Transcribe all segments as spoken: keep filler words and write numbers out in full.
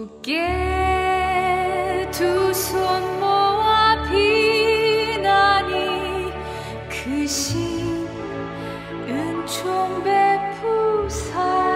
주께 두 손 모아 비나니 그 신 은총 베푸사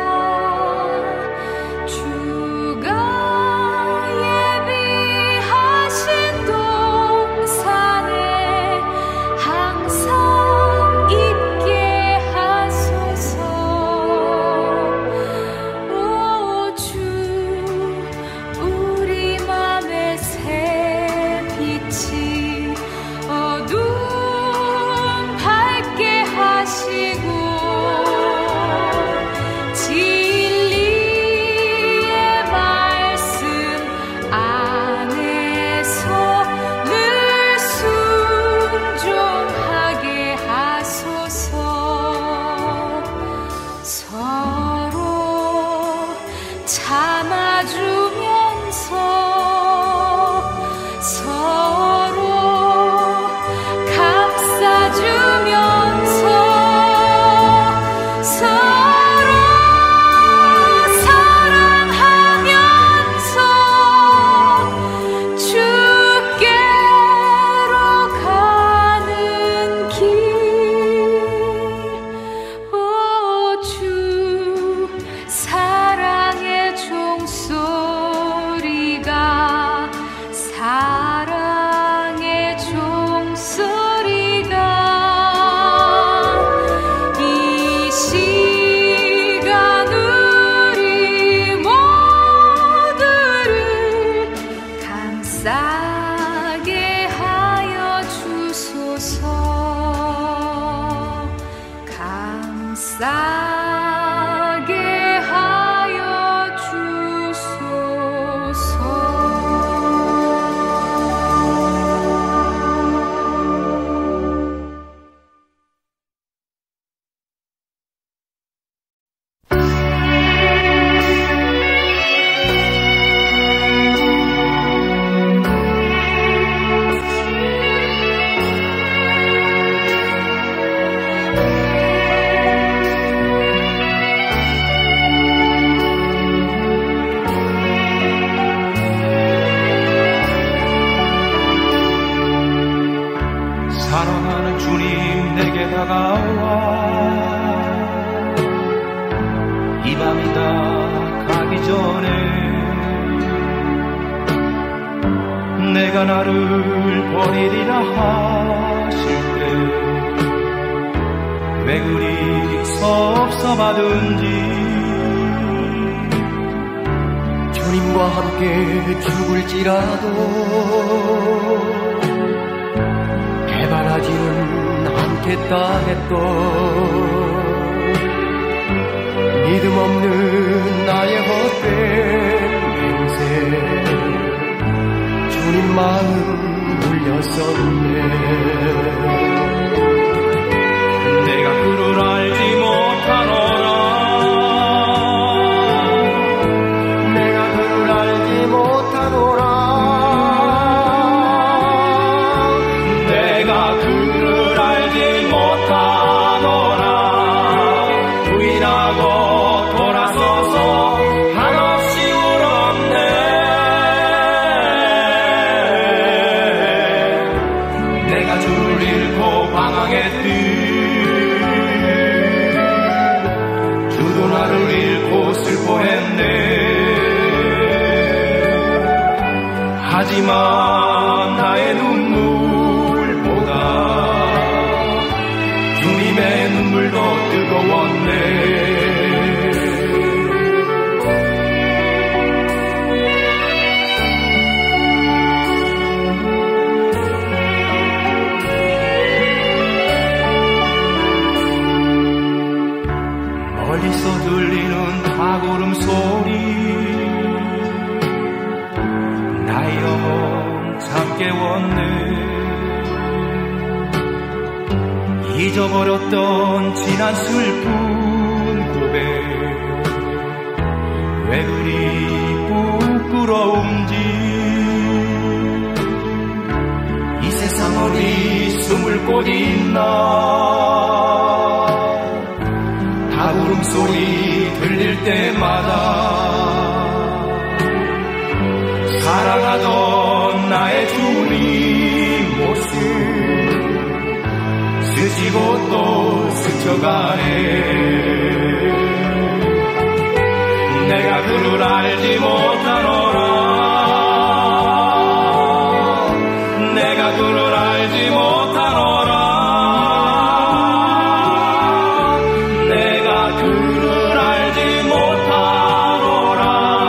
하지만 나의 눈물보다 주님의 눈물 더 뜨거웠네. 멀리서 들리는 닭울음 소리 나의 영혼 잠 깨웠네. 잊어버렸던 지난 슬픈 고백 왜 그리 부끄러운지 이 세상 어디 숨을 곳이 있나. 닭울음 소리 들릴 때마다 살아가던 나의 주님 모습 스치고 또 스쳐가네. 내가 그를 알지 못하노라. 내가 그를 알지 못하노라. 내가 그를 알지 못하노라.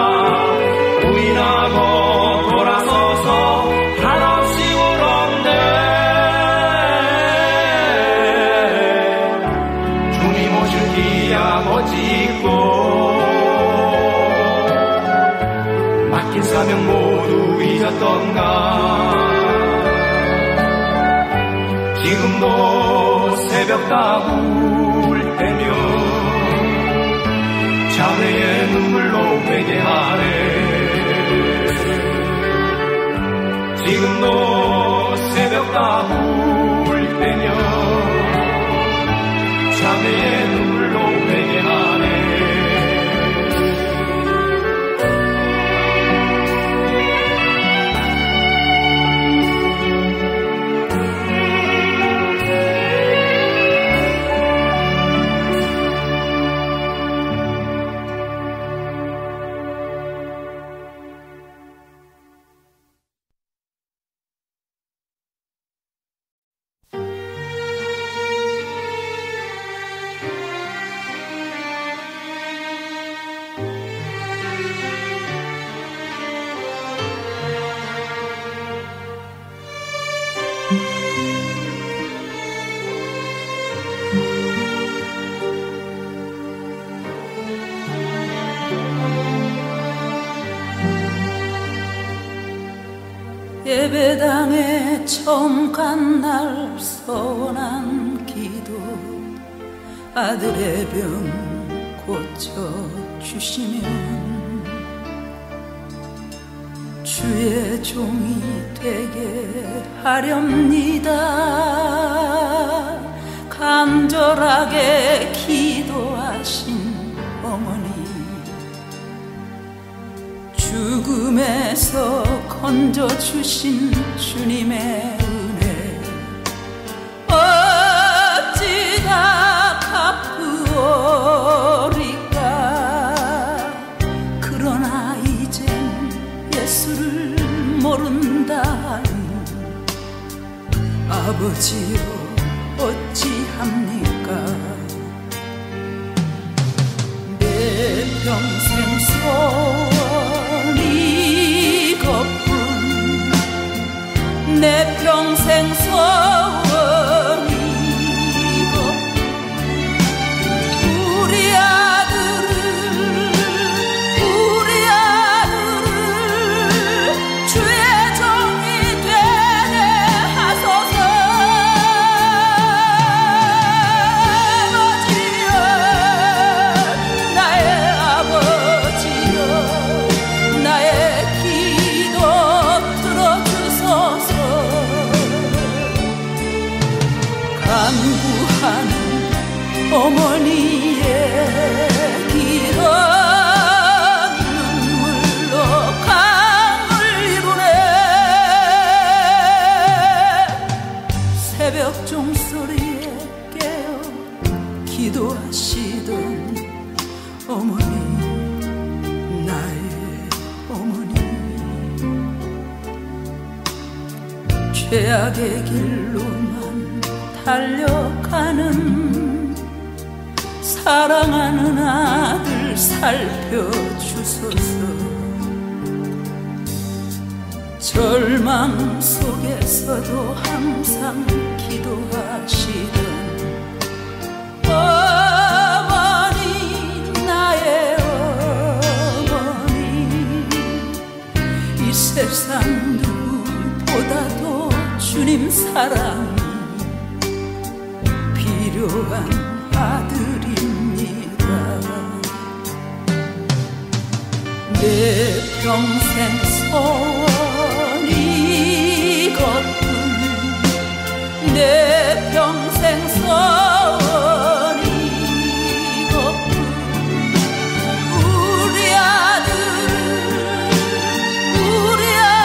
부인하고 돌아서서 한없이 울었네. 주님 오실 기약 어찌 있고 맡긴 사명 모두 잊었던가. 지금도 새벽 다불 때며 자매의 눈물로 회개하네. 지금도 새벽 다불 때며 자매의 눈물로 회개하네. 예배당에 처음 간 날 서원한 기도, 아들의 병 고쳐주시면 주의 종이 되게 하렵니다. 간절하게 기도하신 어머니, 죽음에서 건져주신 주님의 은혜 어찌 다 갚으오리까. 그러나 이젠 예수를 모른다니 아버지여 어찌합니까. 내 평생 소원이 이것뿐, 내 평생 소원이 이것뿐. 우리 아들을 우리 아들을 주의 종이 되게 하소서. 아버지여 나의 아버지여 나의 기도 들어주소서. 간구하는 어머니의 기도 눈물로 강을 이루네. 새벽 종소리에 깨어 기도하시던 어머니, 나의 어머니. 죄악의 길로만 달려가는 사랑하는 아들 살펴주소서. 절망 속에서도 항상 기도하시던 어머니, 나의 어머니. 이 세상 누구보다도 주님 사랑이 필요한 아들입니다. 내 평생 소원이 이것뿐, 내 평생 소원이 이것뿐. 우리 아들 우리 아들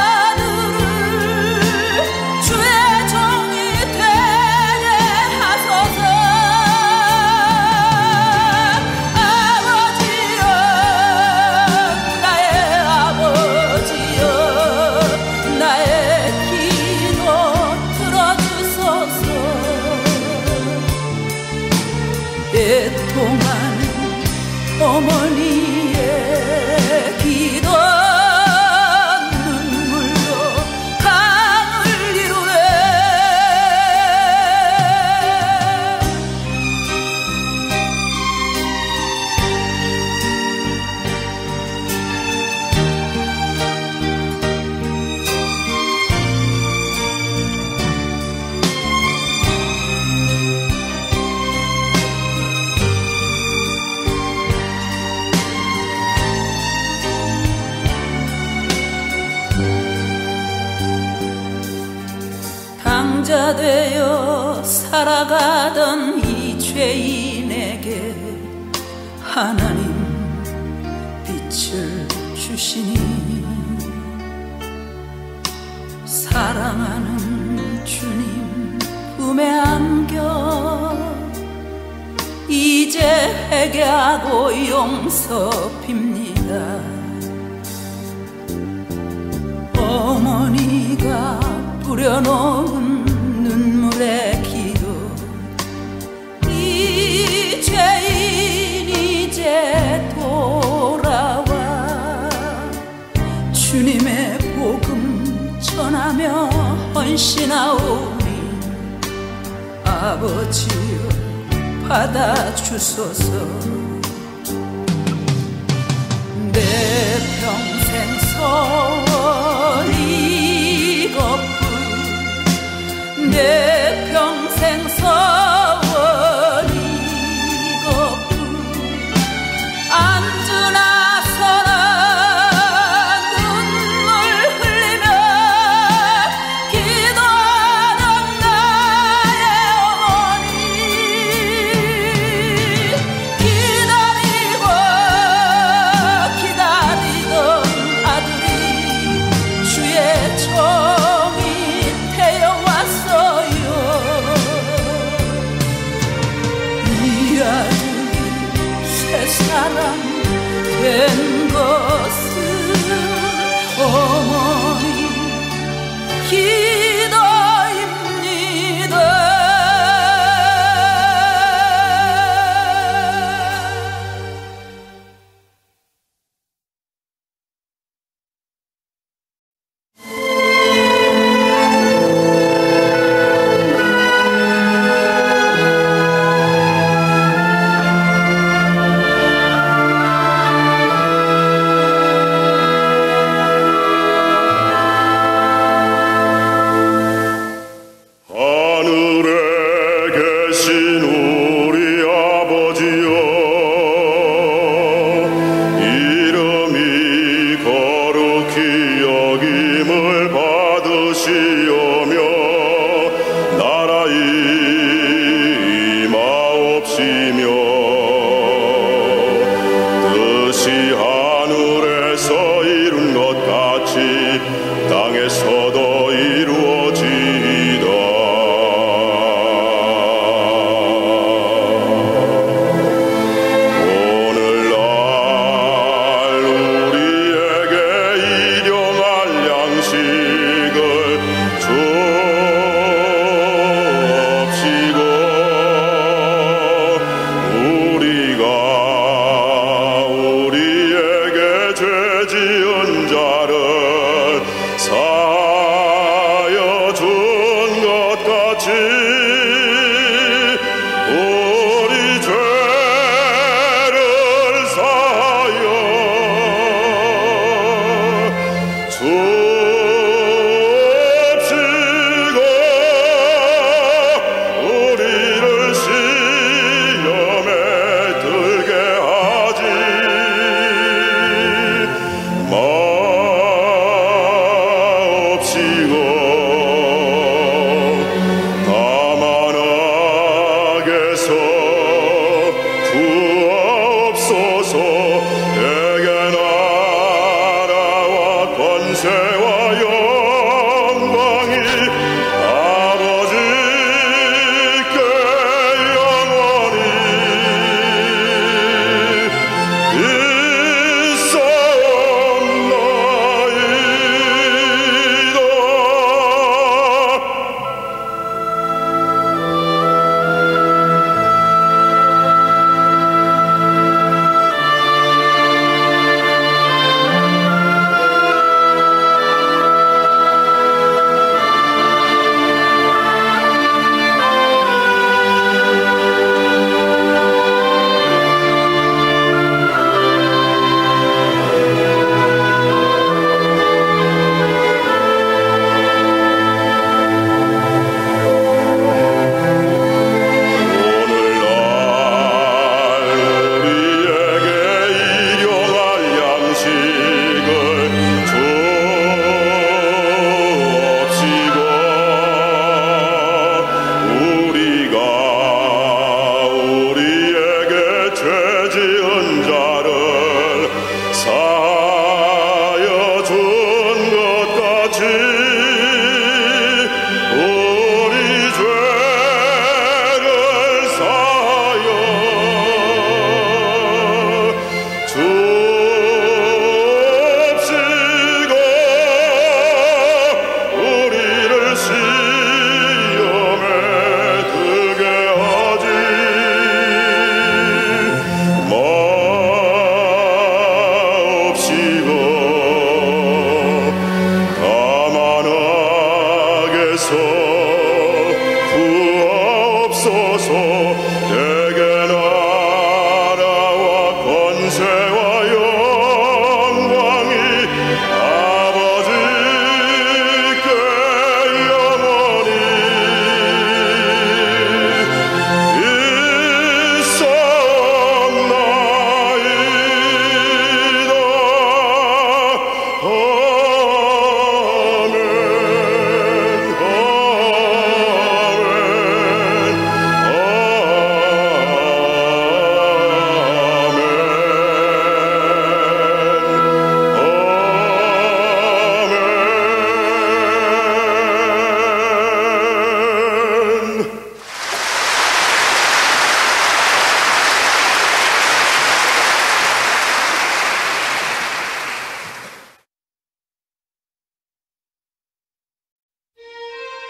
자가 되어 살아가던 이 죄인에게 하나님 빛을 주시니 사랑하는 주님 품에 안겨 이제 회개하고 용서 빕니다. 어머니가 뿌려놓은 눈물의 기도 이 죄인 이제 돌아와 주님의 복음 전하며 헌신하오니 아버지여 받아주소서. 내 평생 소원 이것뿐 내 평생 소원 이것뿐 앉으나 서나 눈물 흘리며 기도하던 나의 어머니 기다리고 기다리던 아들이 주의 종이 되어왔어요. 이 아들이 새 사람 된 것은 어머니 기도입니다. 땅에서도 이루어지이다. 오늘날 우리에게 일용할 양식을 주옵시고 우리가 우리에게 죄 지은 자를 사하여 준 것 같이 우리 죄를 사하여 주옵시고 우리를 시험에 들게 하지 마옵시고 다만 악에서 구하옵소서. 내게 나라와 권세와 영광이 아버지께 영원히 있사옵나이다.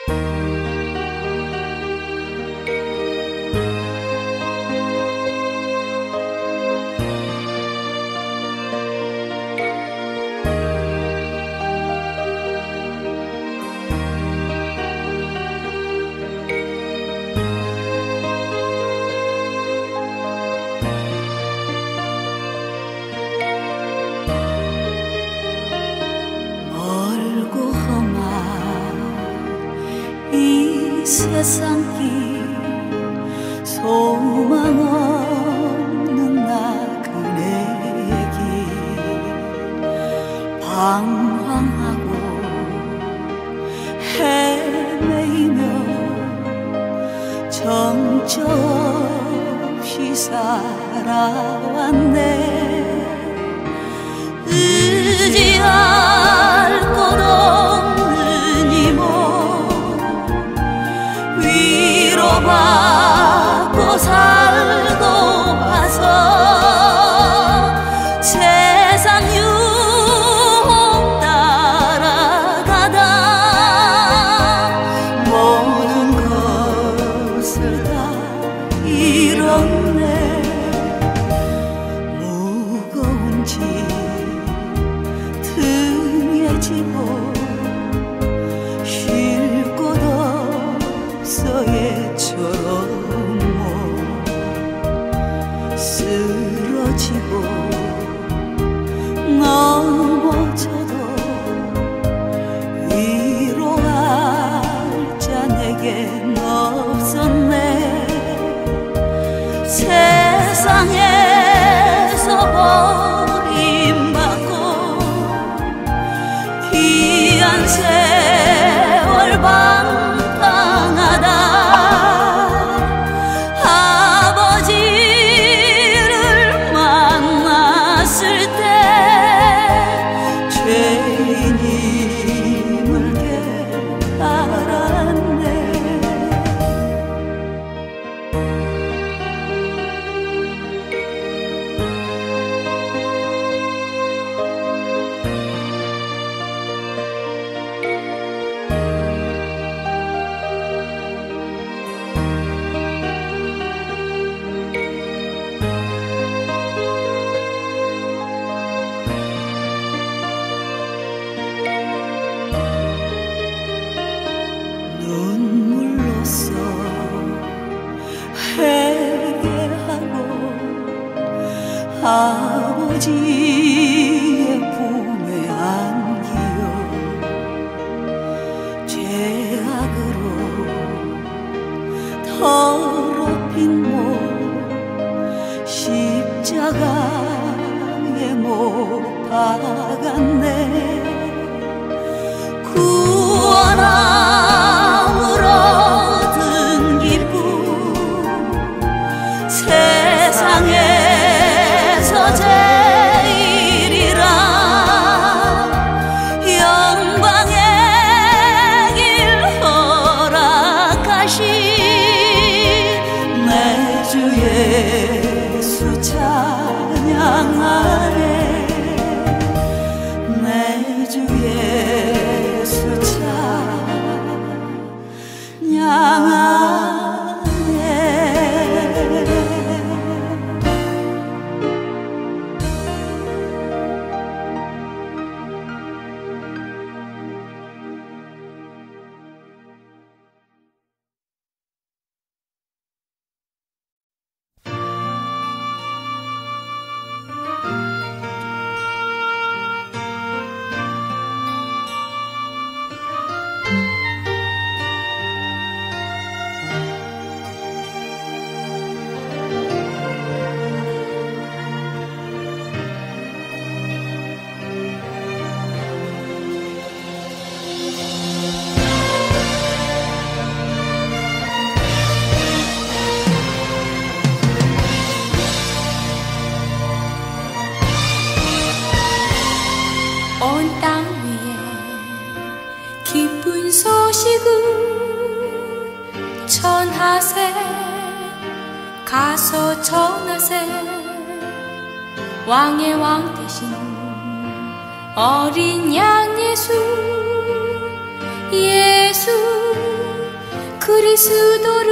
세상이 소망 없는 나그네에게 방황하고 헤매이며 정처없이 살아왔네. 의지할 곳 없는 이모 위로받고 살고 와서 세상 유혹 따라가다 모든 것을 다 잃었네. 무거운 짐 등에 지고 쉴 곳 없어 예처럼 쓰러지고 넘어져도 위로할 자 내겐 없었네. 세상에서 버림받고 귀한 세월 방황하다 아버지를 만났을 때 죄인임을 깨달았네. 눈물로써 회개하고 아버지의 품에 안기어 죄악으로 더럽힌 몸 십자가에 못 박았네. 구원함을 얻은 기쁨 세상에서 제일이라 영광의 길 허락하신 내 주 예수 찬양하네. 내 주 예수 찬양하네. 온 땅 위에 기쁜 소식을 전하세. 가서 전하세. 왕의 왕 대신 어린 양 예수 예수 그리스도를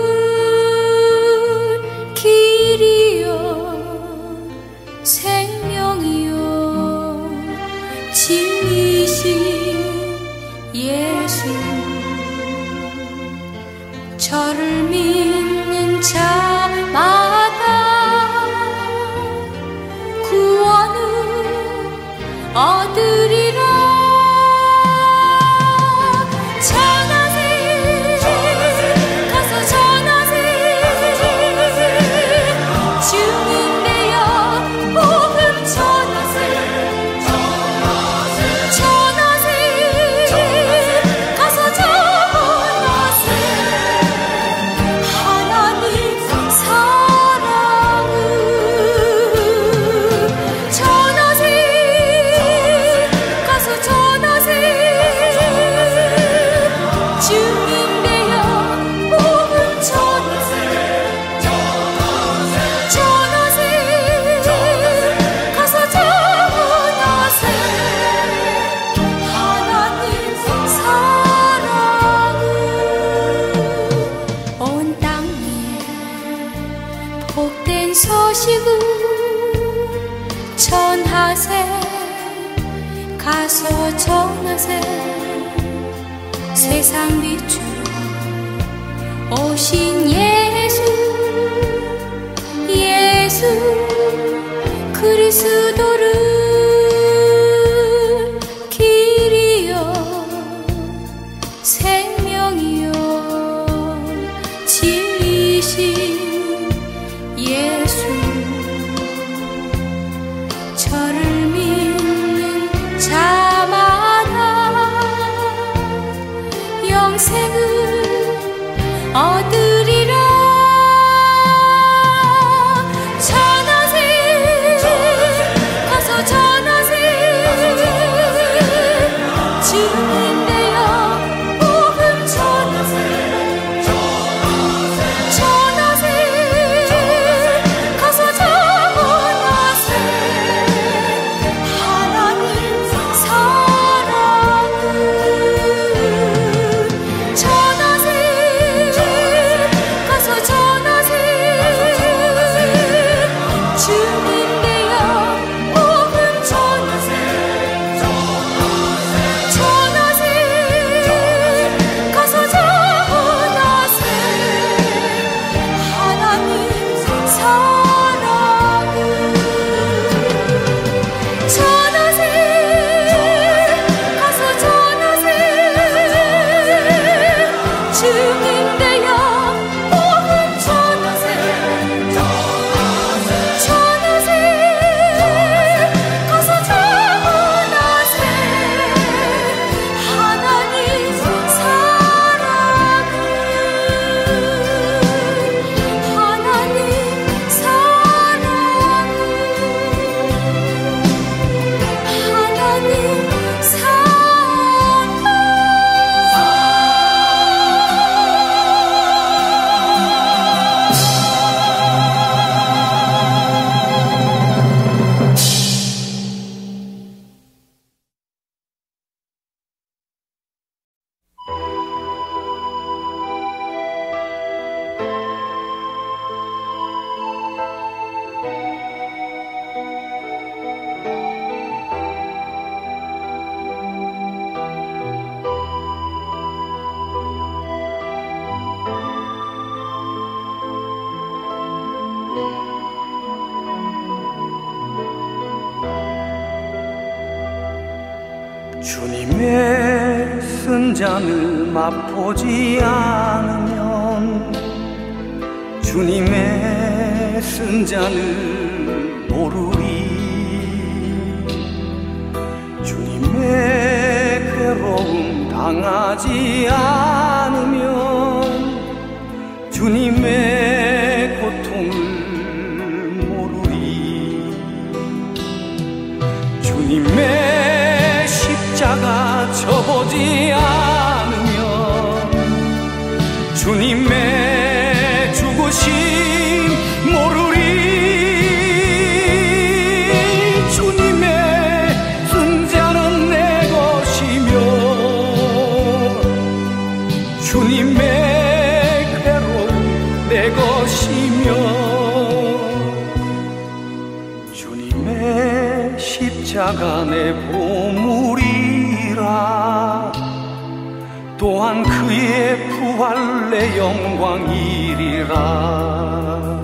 길이요 생명이요 진리신 예수 저를 믿는 자마다 구원을 얻으리라. 가서 전하세 세상 빛으로 오신 예수 예수 그리스도를 길이요 생명이요 진리신 예수 저를 믿는 자마다 영생을 얻으리라. 전하세 가서 전하세 주님 되어 복음 전하세 전하세 가서 전하세 하나님 사랑을 전하세 가서 전하세 주님 되어 복음 전하세 전하세 가서 전하세 하나님 사랑을 전하세 가서 전하세 주님 되어 복음 전하세 전하세 가서 전하세 하나님 사랑을 하나님 사랑을 하나님 주님의 쓴잔을 맛보지 않으면 주님의 쓴잔을 모르리. 주님의 괴로움 당하지 않으면 주님의 고통을 모르리. 주님의 십자가 져보지 않으면 주님의 죽으심 모르리. 주님의 쓴잔은 내 것이며 주님의 십자가 내 보물이라 또한 그의 부활 내 영광이리라.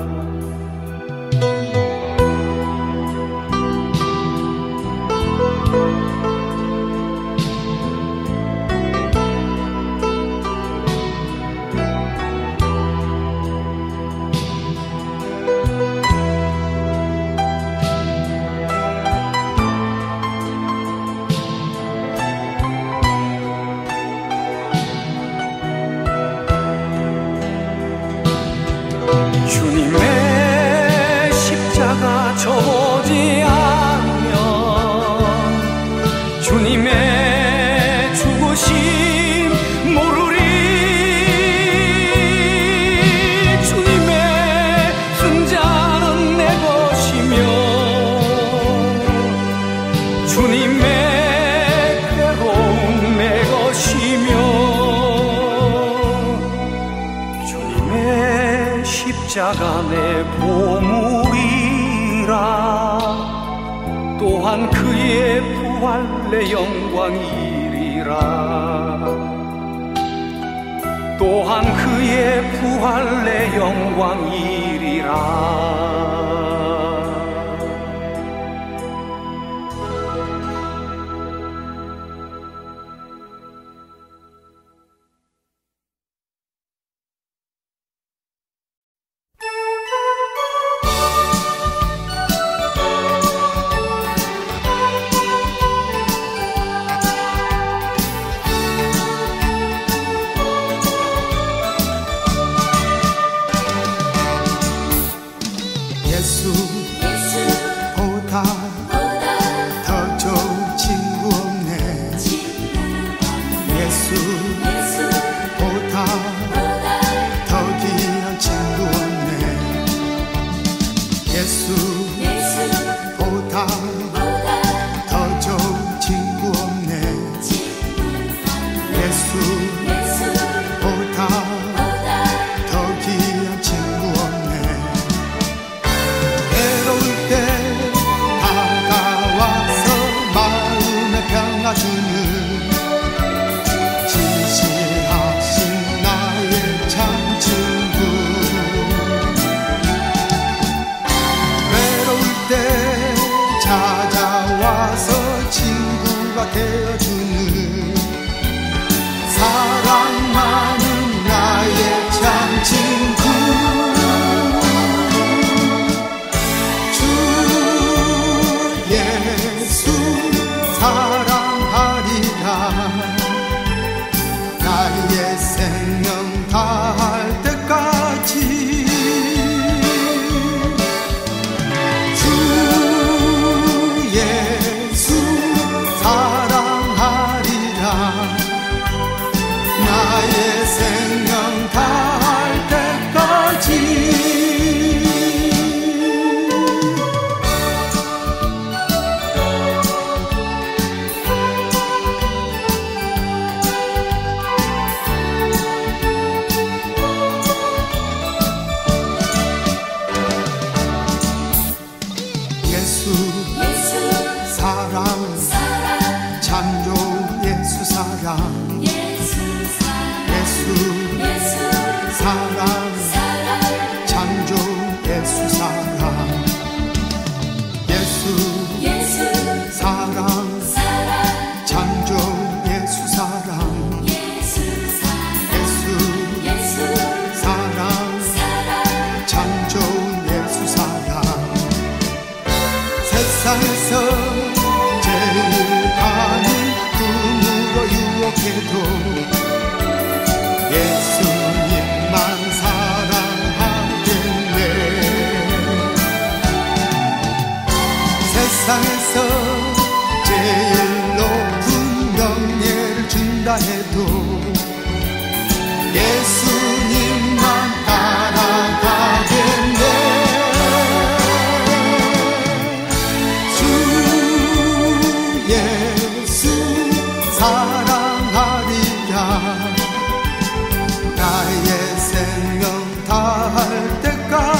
주님의 십자가 져보지 않으면 주님의 죽으심 모르리. 주님의 승자는 내 것이며 주님의 괴로움 내 것이며 십자가 내 보물이라 또한 그의 부활 내 영광이리라. 또한 그의 부활 내 영광이리라.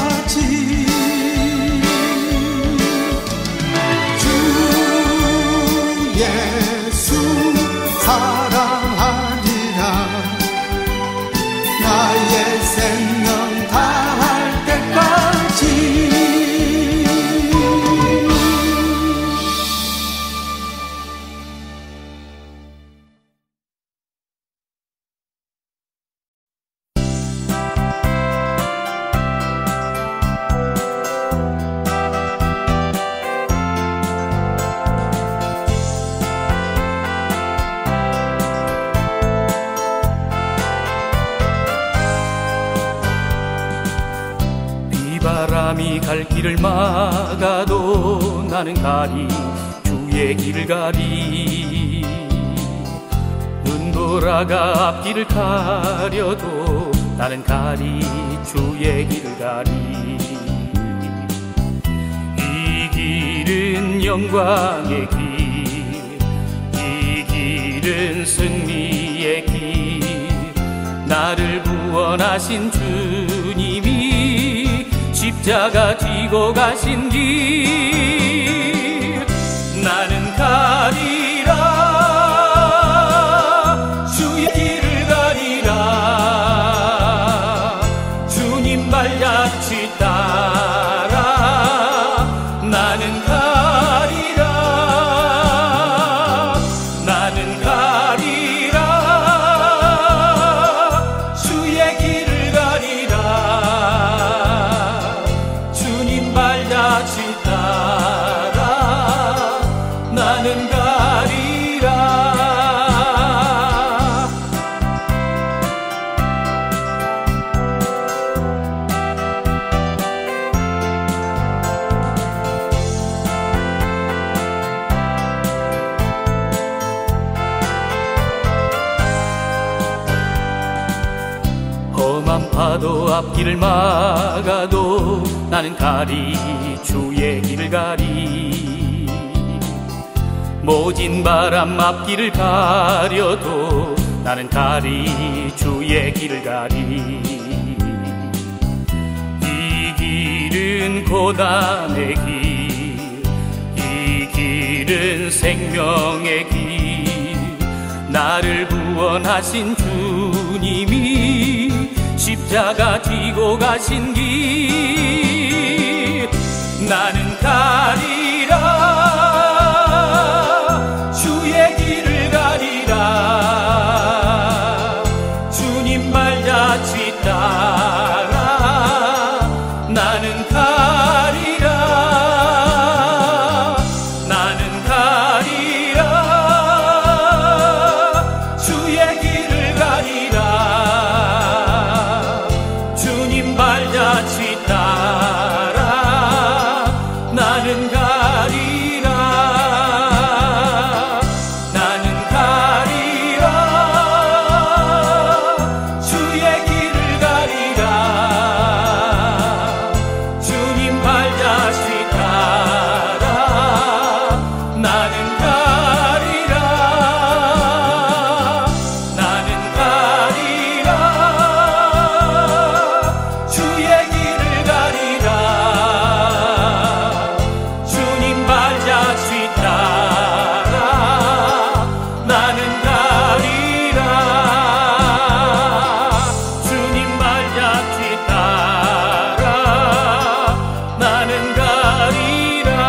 주 갈 길을 막아도 나는 가리 주의 길을 가리. 눈 돌아가 앞길을 가려도 나는 가리 주의 길을 가리. 이 길은 영광의 길, 이 길은 승리의 길. 나를 구원하신 주님이 십자가 지고 가신 길. 나는 가리라 주의 길을 가리라. 주님 발자취 따라 나는 가리라. 나는 가리라 주의 길을 가리라. 주님 발자취 따라 나는 가리라. 험한 파도 앞길을 막아도 나는 가리 주의 길을 가리. 모진 바람 앞길을 가려도 나는 가리 주의 길을 가리. 이 길은 고난의 길, 이 길은 생명의 길. 나를 구원하신 주님이 십자가 지고 가신 길. 나는 가리라 주의 길을 가리라. 주님 발자취 따라 나는 가리라. 나는 가리라 주의 길을 가리라. 주님 발자취 따라 나는 가리라. 나는 가리라 주의 길을 가리라. 주님 발자취 따라 나는 가리라. 나는 가리라 주의 길을 가리라. 주님 발자취 따라 나는 가리라. 주님 발자취 따라 나는 가리라.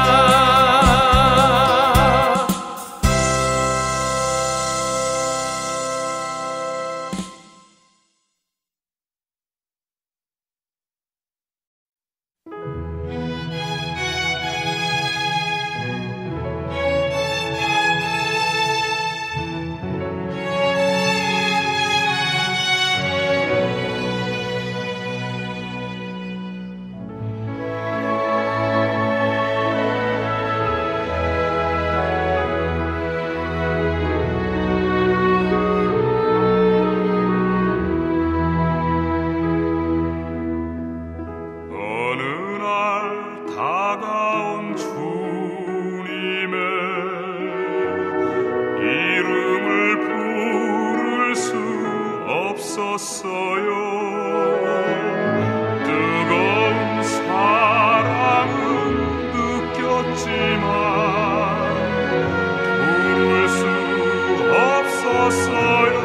어느 날 다가온 주님의 이름을 부를 수 없었어요. 뜨거운 사랑은 느꼈지만 부를 수 없었어요.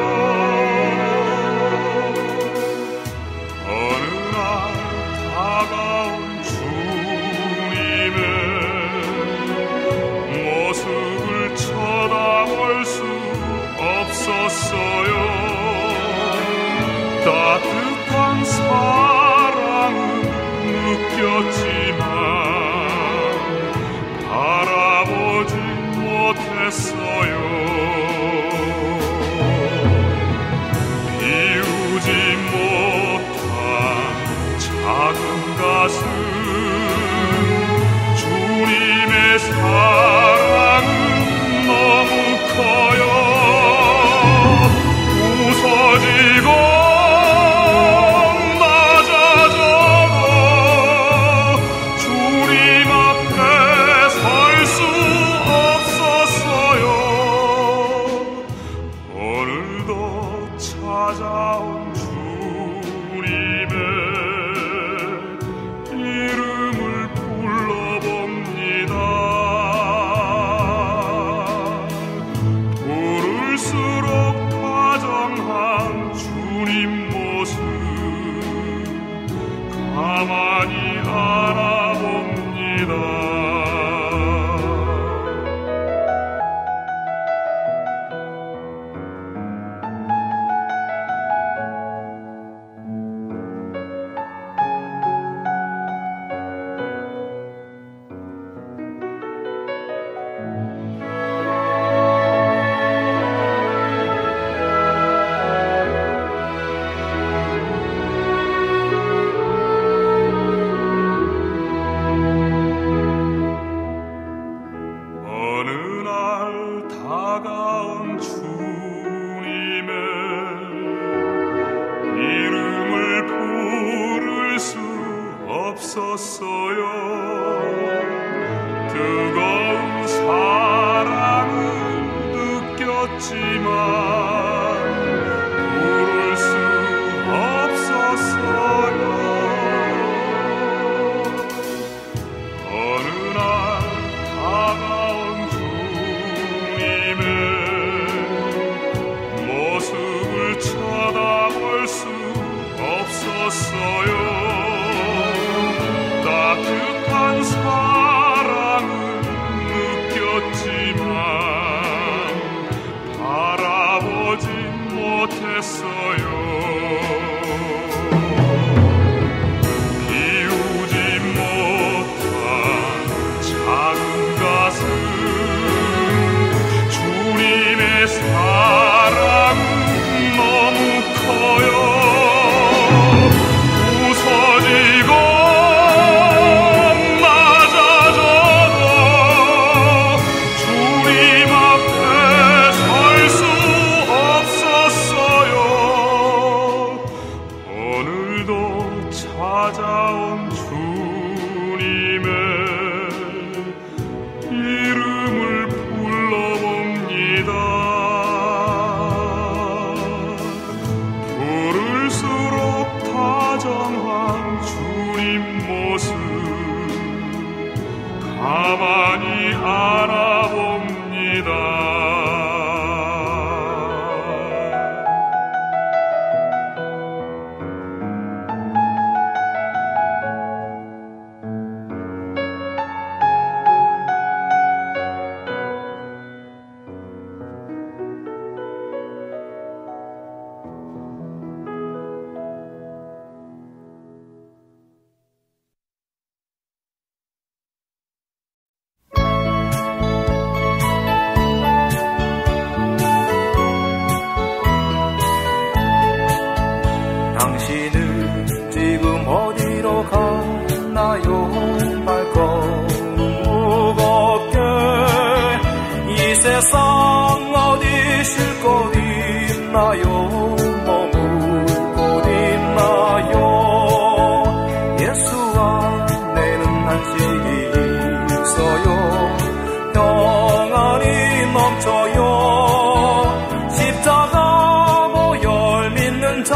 어느 날 다가온 주님의 모습을 쳐다볼 수 없었어요. 따뜻한 사랑은 느꼈지만 바라보지 못했어요. 비우지 못한 작은 가슴 오늘도 찾아온 주님의 이름을 불러봅니다. 부를수록 다정한 주님 모습 가만히 알아봅니다. 뜨거운 사랑은 느꼈지만 부를 수 없었어요. 어느 날 다가온 주님의 모습을 쳐다볼 수 없었어요. 따뜻한 사랑은 느꼈지만 바라보지 못했어요. 비우지 못한 작은 가슴 주님의 사랑은 너무 커요. 부서지고 찾아온 주님의 이름을 불러봅니다. 부를수록 다정한 주님 모습 가만히 알아봅니다. 당신은 지금 어디로 가나요? 발걸음 무겁게 이 세상 어디 쉴 곳 있나요? 머물 곳 있나요? 예수 안에는 안식이 있어요. 평안이 넘쳐요. 십자가 보혈 믿는 자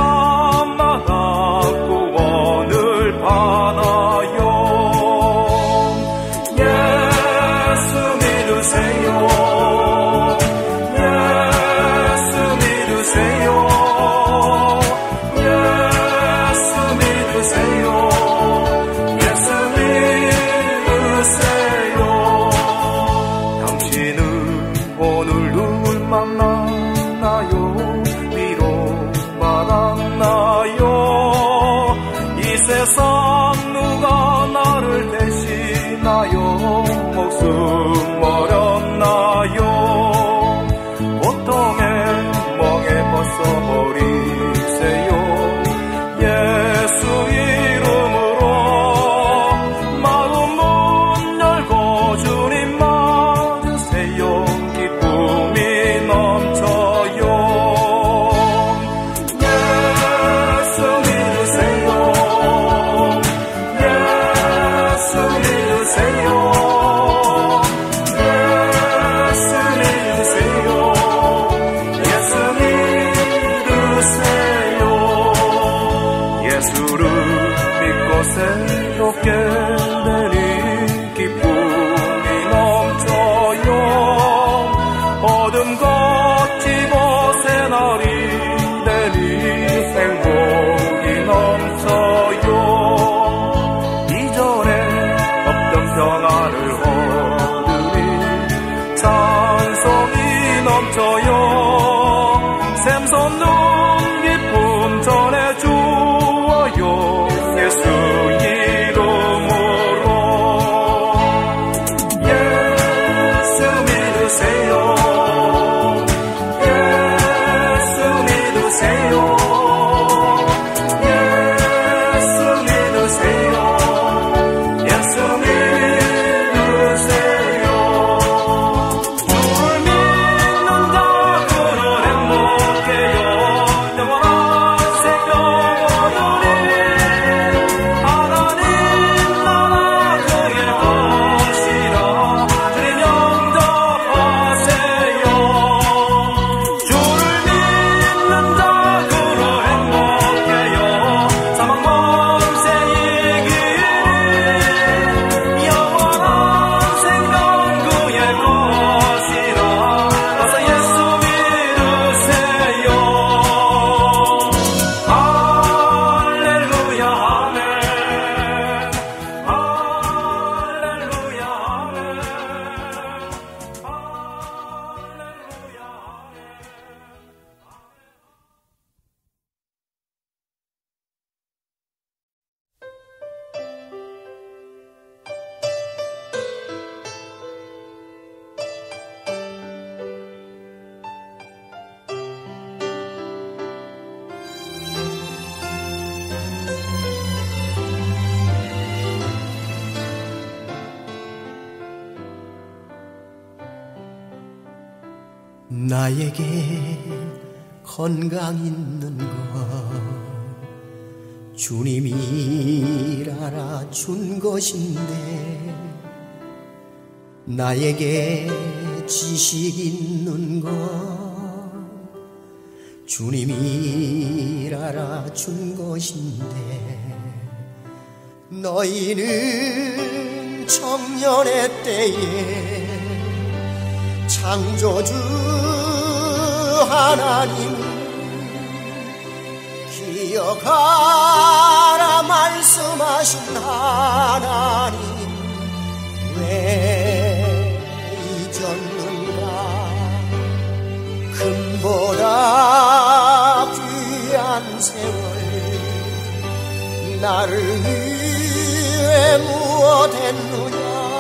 구원을 받아요. 예수 믿으세요. 예수 믿으세요. 예수 믿으세요. 예수 믿으세요. 당신은 오늘 누굴 만나나요? 위로 받았나요? 세상 누가 나를 대신하여 목숨 버렸나요? 고통에 멍에 벗어버리세요. 예수 이름으로 마음 문 열고 주님 맞으세요. 기쁨이 넘쳐요. 예수 믿으세요. 예수 믿으세요. 예수를 믿고 새롭게 되니 기쁨이 넘쳐요. 어둠 걷히고 새날이 되니 행복이 넘쳐요. 이전에 없던 평안을 얻으니 찬송이 넘쳐요. 샘솟는 기쁨 전해주어요. 예수 이름으로 예수 믿으세요. 예수 믿으세요. 예수 믿으세요. 예수 믿으세요. 주를 믿는 자들은 행복해요. 영원한 생명 얻으리. 하나님 나라 그의 것이라 주님 영접하세요. 주를 믿는 자들은 행복해요. 사망 먼세 이기리. 영원한 생명 그의 것이라 와서 예수 믿으세요. 할렐루야 아멘. 할렐루야 아멘. 할렐루야 아멘. 나에게 건강 있는 것 주님이 알아준 것인데, 나에게 지식 있는 것 주님이 알아준 것인데, 너희는 청년의 때에 창조주 하나님 기억하라 말씀하신 하나님 왜 잊었는가. 금보다 귀한 세월 나를 위해 무엇했느냐.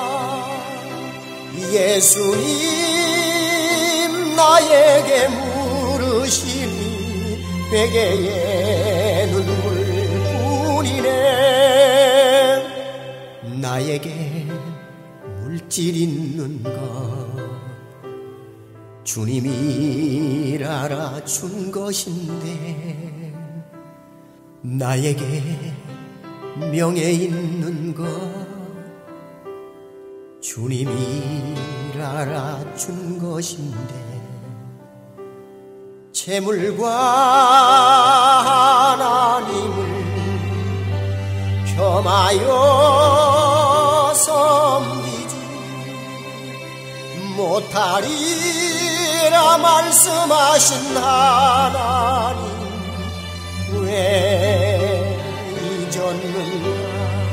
예수님 나에게 물으시니 베개의 눈물뿐이네. 나에게 물질 있는 것 주님이 알아준 것인데, 나에게 명예 있는 것 주님이 알아준 것인데, 재물과 하나님을 겸하여 섬기지 못하리라 말씀하신 하나님 왜 잊었는가.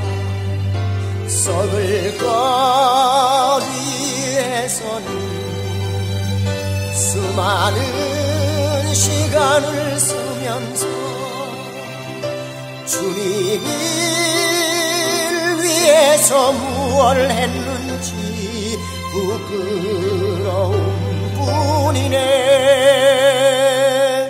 썩을 것 위해서는 수많은 시간을 쓰면서 주님을 위해서 무엇을 했는지 부끄러운 뿐이네.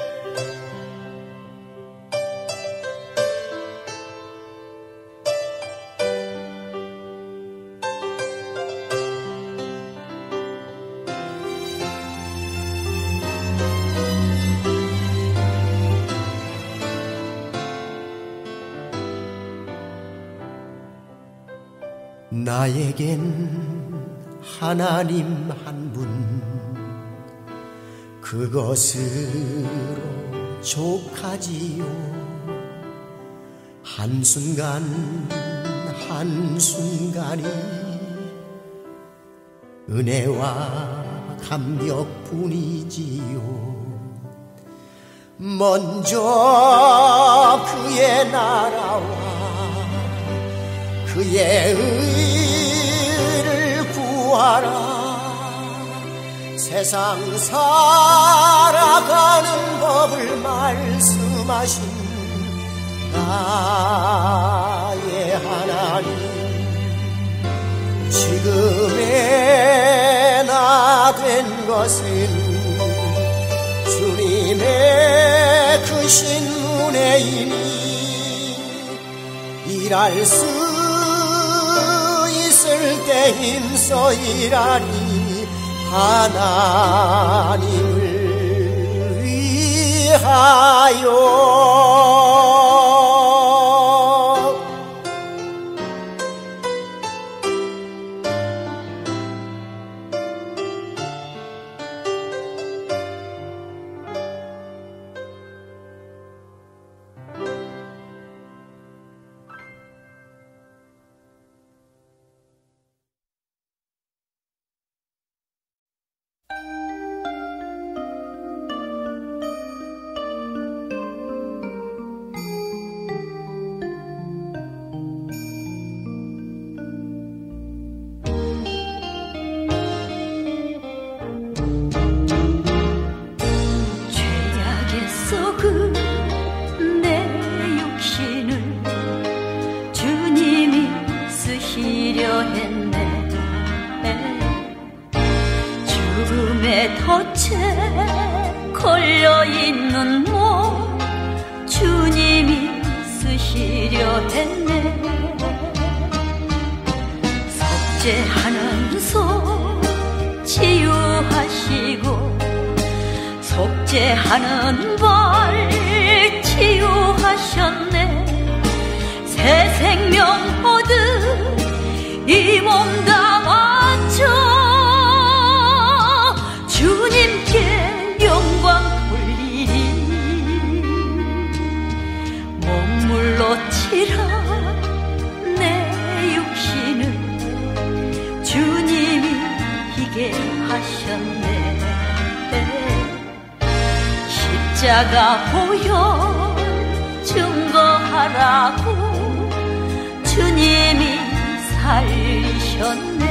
나에겐 하나님 한 분 그것으로 족하지요. 한순간 한순간이 은혜와 감격뿐이지요. 먼저 그의 나라와 그의 의를 구하라. 세상 살아가는 법을 말씀하신 나의 하나님, 지금의 나 된 것은 주님의 크신 은혜이니 일할 수 있을 때 힘써 일하니 하나님을 위하여. 덫에 걸려있는 몸 주님이 쓰시려 했네. 속죄하는 손 치유하시고 속죄하는 발 치유하셨네. 새 생명 얻은 이 몸 다 바쳐 주님께 영광 돌리리. 몸물로 치라 내 육신을 주님이 희게 하셨네. 십자가 보혈 증거하라고 주님이 살리셨네.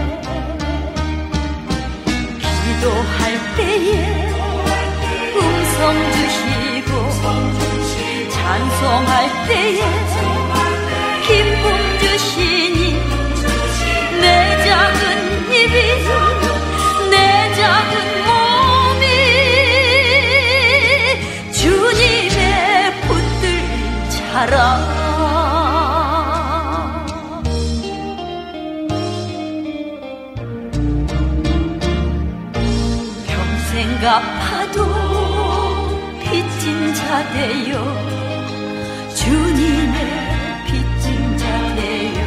기도할 때에 음성 주시고 찬송할 때에 기쁨 주시니 내 작은 입이 내 작은 몸이 주님의 붙들 자라. 갚아도 빚진 자 되요 주님의 빚진 자 되요.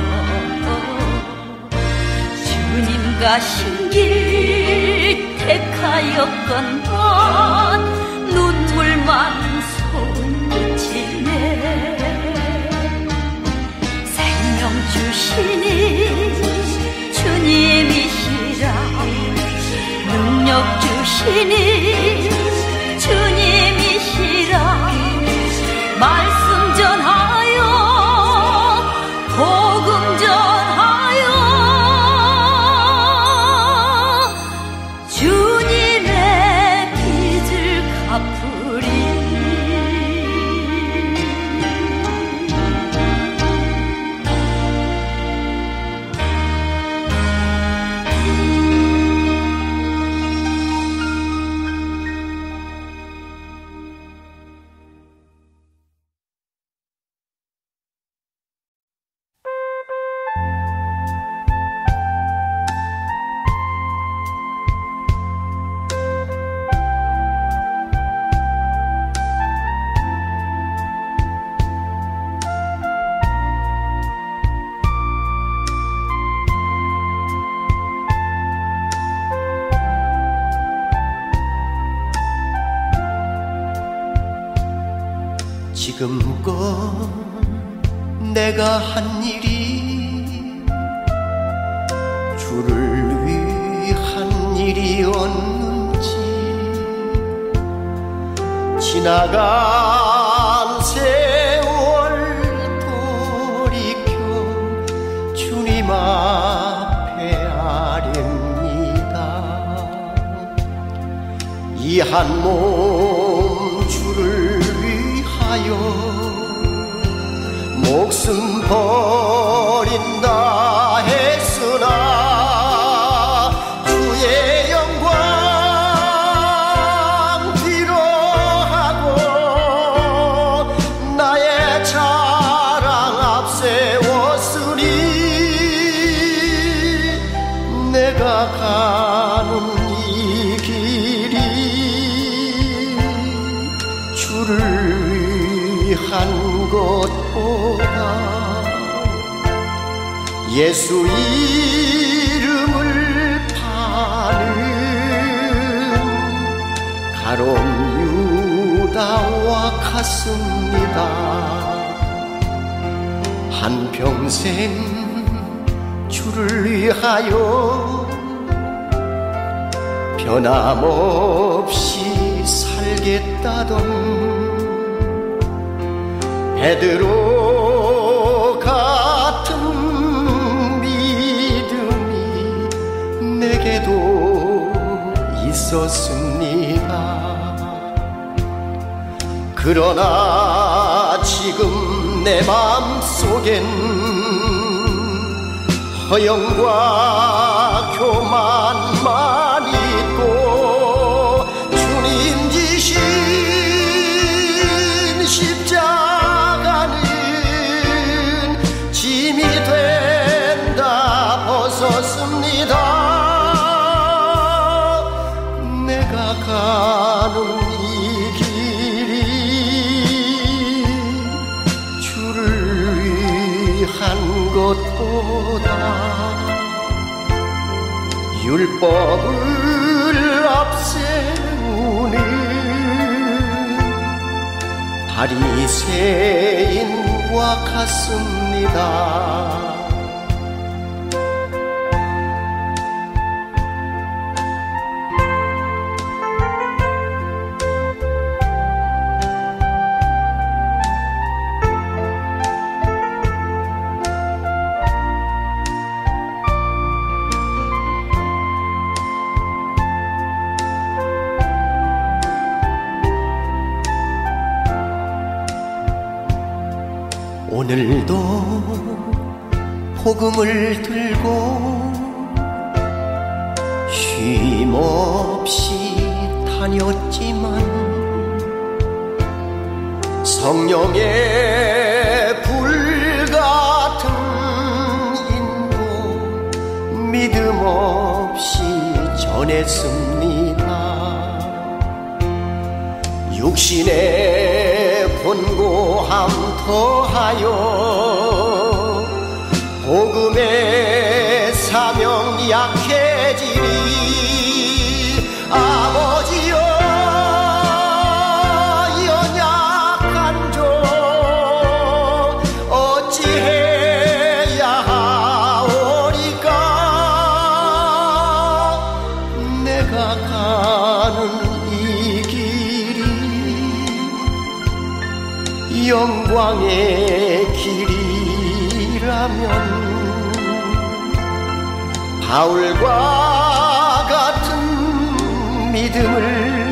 주님 가신 길 택하였건만 눈물만 손끝이네. 생명 주시니 주님이시라. 능력 주시니 주님이시라. 말씀 전하여 복음 전하여 주님의 빚을 갚으리. 지금껏 내가 한 일이 주를 위한 일이었는지 지나간 세월 돌이켜 주님 앞에 아렵니다. 이 한 몸 주를 위하여 목숨 버린다 했으나 주의 영광 필요하고 나의 자랑 앞세웠으니 내가 가는 이 길이 주를 위한 것보다 예수 이름을 파는 가론 유다와 같습니다. 한평생 주를 위하여 변함없이 살겠다던 베드로 같은 믿음이 내게도 있었습니다. 그러나 지금 내 맘속엔 허영과 교만만 있고 주님 지신 십자가는 짐이 된다 벗었습니다. 내가 가는 이 길이 주를 위한 것보다 율법을 앞세우는 바리새인과 같습니다. 오늘도 복음을 들고 쉼없이 다녔지만 성령의 불같은 인도 믿음 없이 전했습니다. 육신의 권고함 더하여 복음의 사명 약해지니 아버지여 연약한 종 어찌해야 하오리까. 내가 가는 이 길이 영광의 길이라면 바울과 같은 믿음을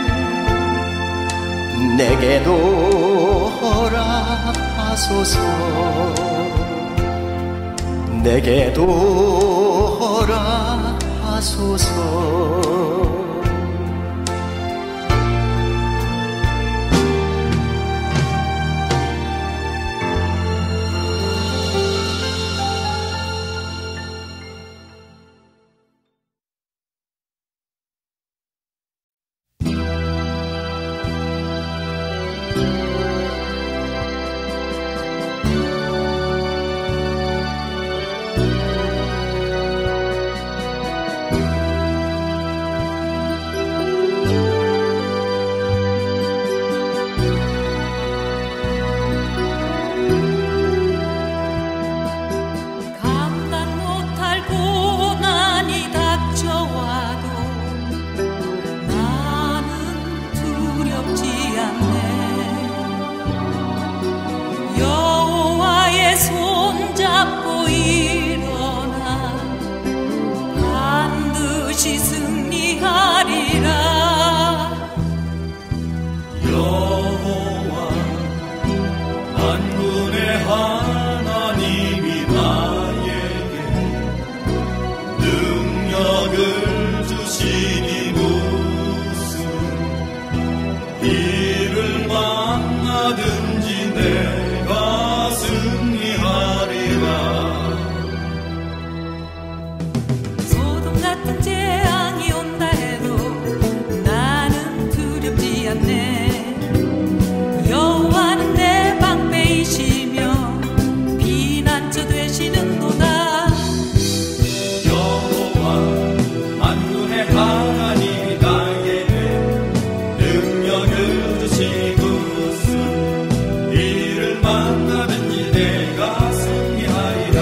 내게도 허락하소서. 내게도 허락하소서. 이를 만나든지 내가 승리하리라. 소돔 같은 재앙이 온다 해도 나는 두렵지 않네. 여호와는 내 방패이시며 피난처 되시는도다. 여호와 만군의 하나님이 나에게 능력을 주시고서 이를 만나든지 내가 승리하리라.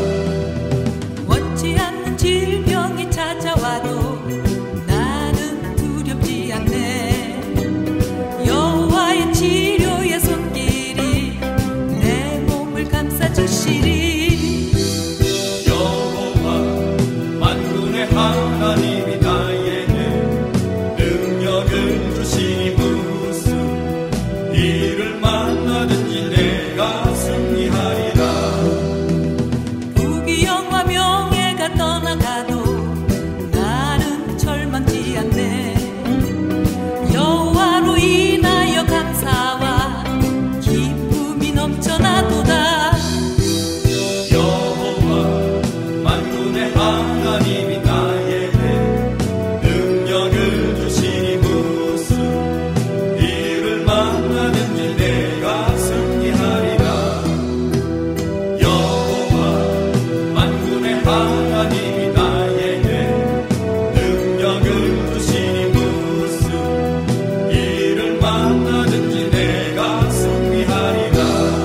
원치 않는 질병이 찾아와도 나는 두렵지 않네. 여호와의 치료의 손길이 내 몸을 감싸주시리. 여호와 만군의 하나님이 나에게 능력을 주시무수 이를 만나든지 내가 승리하리라. 부귀영화 명예가 떠나가도 나는 절망치 않네. 여호와로 인하여 감사와 기쁨이 넘쳐나도다. 여호와 만군의 하나님이 나에게 능력을 주시무수 이를 만나든지 내가 승리하리라. 여호와 만군의 하나님이 나에게 능력을 주시무수 이를 만나든지 내가 승리하리라.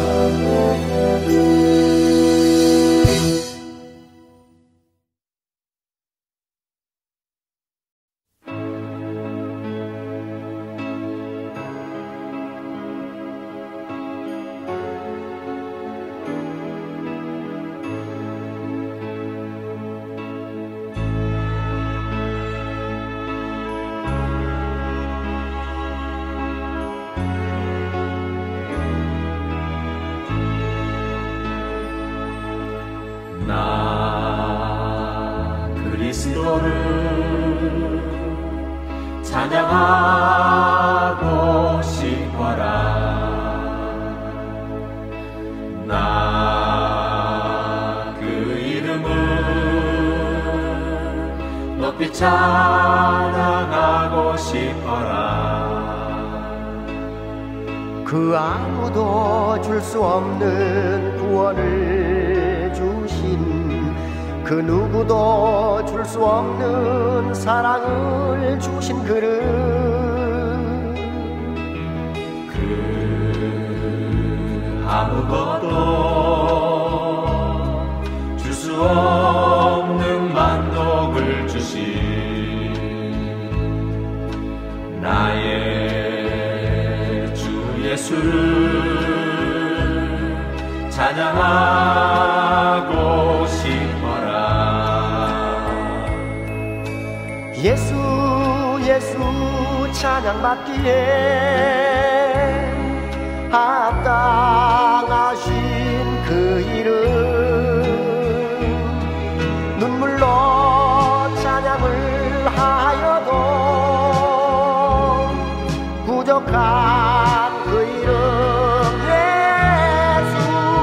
나 그리스도를 찬양하고 싶어라. 나 그 이름을 높이 찬양하고 싶어라. 그 아무도 줄 수 없는 구원을 주신, 그 누구도 줄 수 없는 사랑을 주신 그를, 그 아무것도 줄 수 없는 만독을 주신 나의 주 예수를 찬양하고 싶어라. 예수 예수 찬양받기에 합당하신 그 이름, 눈물로 찬양을 하여도 부족한 그 이름 예수.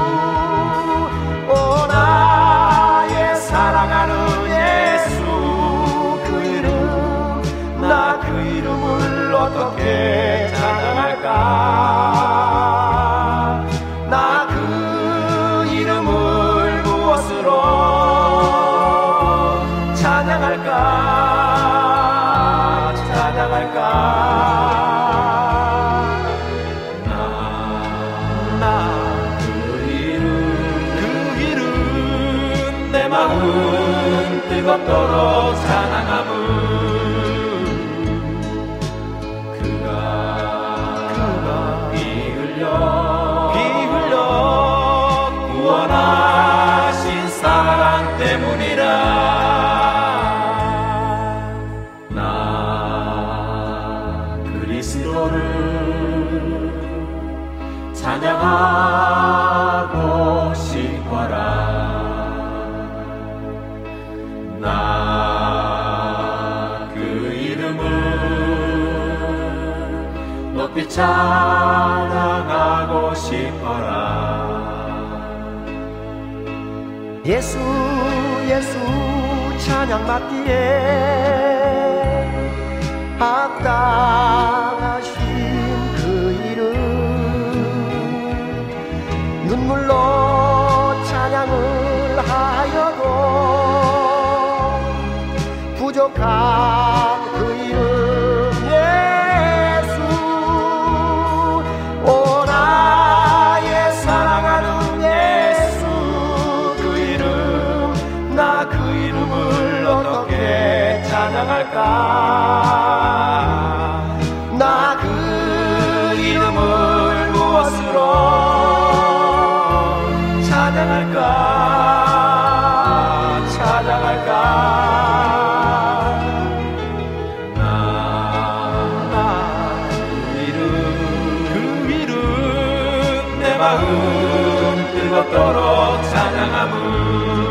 오 나의 사랑하는 예수, 그 이름, 나 그 이름을 어떻게 찬양할까. 나 그 이름을 무엇으로 찬양할까. 찬양할까. 뜨겁도록 찬양함은 그가 그가 피 흘려 피 흘려 구원하신 사랑 때문이라. 나 그리스도를 찬양하고 싶어라. 나 그 이름을 높이 찬양하고 싶어라. 예수 예수 찬양 받기에 합당하신 그 이름, 눈물로 찬양을 하여도 부족한 그 이름 예수. 오 나의 사랑하는 예수, 그 이름, 나 그 이름을 어떻게 찬양할까. 나 그 이름을 무엇으로 찬양할까 찬양할까. 나, 나 그 이름, 그 이름 내 마음 뜨겁도록 찬양함을